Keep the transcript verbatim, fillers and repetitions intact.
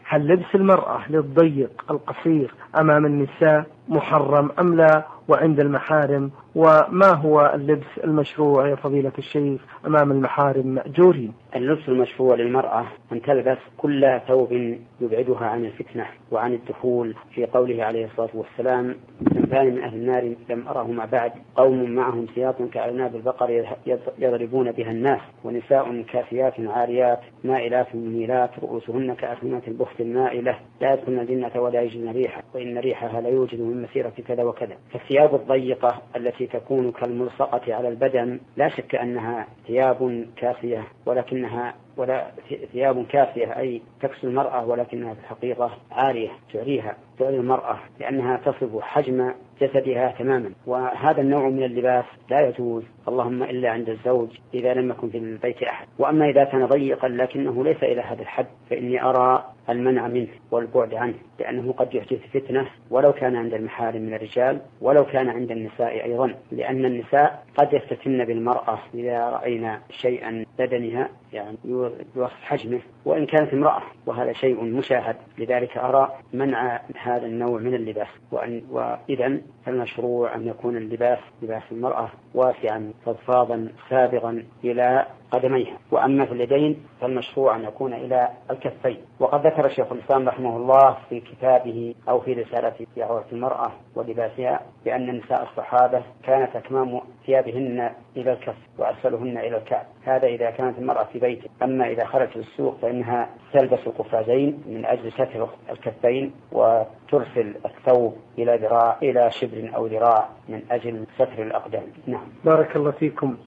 هل لبس المرأة للضيق القصير أمام النساء محرم أم لا وعند المحارم؟ وما هو اللبس المشروع يا فضيلة الشيخ أمام المحارم مأجورين؟ اللبس المشروع للمرأة أن تلبس كل ثوب يبعدها عن الفتنة وعن الدخول، في قوله عليه الصلاة والسلام: صنفان من أهل النار لم أرهما بعد، قوم معهم سياط كأعناب البقر يضربون بها الناس، ونساء كاسيات عاريات مائلات مميلات رؤوسهن كأسنمة البخت المائلة لا يدخلن الجنة ولا يجدن ريحها وإن ريحها لا يوجد من مسيرة كذا وكذا. فالثياب الضيقة التي تكون كالملصقة على البدن لا شك أنها ثياب كافية، ولكنها ولا ثياب كافية أي تكسو المرأة، ولكنها في الحقيقة عارية تعريها تعري المرأة لأنها تصف حجم جسدها تماما. وهذا النوع من اللباس لا يجوز اللهم إلا عند الزوج إذا لم يكن في البيت أحد. وأما إذا كان ضيقا لكنه ليس إلى هذا الحد فإني أرى المنع منه والبعد عنه، لأنه قد يحدث فتنة ولو كان عند المحارم من الرجال ولو كان عند النساء أيضا، لأن النساء قد يفتتن بالمرأة إذا رأينا شيئا بدنها يعني يوصف حجمه وإن كانت امرأة، وهذا شيء مشاهد. لذلك أرى منع هذا النوع من اللباس. وأن وإذن فالمشروع أن يكون اللباس لباس المرأة واسعا فضفاضا سابغا إلى قدميها. وأما في اليدين فالمشروع أن يكون إلى الكفين. وقد ذكر الشيخ الإسلام رحمه الله في كتابه أو في رسالته في عورة المرأة ولباسها بأن نساء الصحابة كانت أكمام ثيابهن إلى الكف وأسفلهن إلى الكعب، هذا إذا كانت المرأة في بيته. أما إذا خرجت للسوق فإنها تلبس القفازين من أجل ستر الكفين وترسل الثوب إلى ذراع إلى شبر أو ذراع من أجل ستر الأقدام. نعم. بارك الله فيكم.